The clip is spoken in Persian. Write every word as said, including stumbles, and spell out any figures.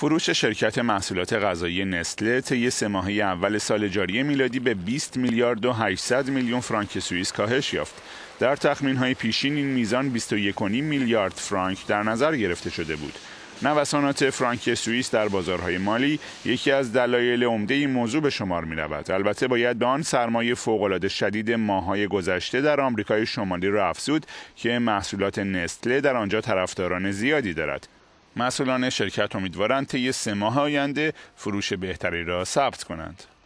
فروش شرکت محصولات غذایی نسله طی سه ماهه اول سال جاری میلادی به بیست میلیارد و هشتصد میلیون فرانک سوئیس کاهش یافت. در تخمین‌های پیشین این میزان بیست و یک و نیم میلیارد فرانک در نظر گرفته شده بود. نوسانات فرانک سوئیس در بازارهای مالی یکی از دلایل عمده این موضوع به شمار می‌رود. البته باید به آن سرمایه فوق‌العاده شدید ماه‌های گذشته در آمریکای شمالی را افزود که محصولات نسله در آنجا طرفداران زیادی دارد. مسئولان شرکت امیدوارند طی سه ماه آینده فروش بهتری را ثبت کنند.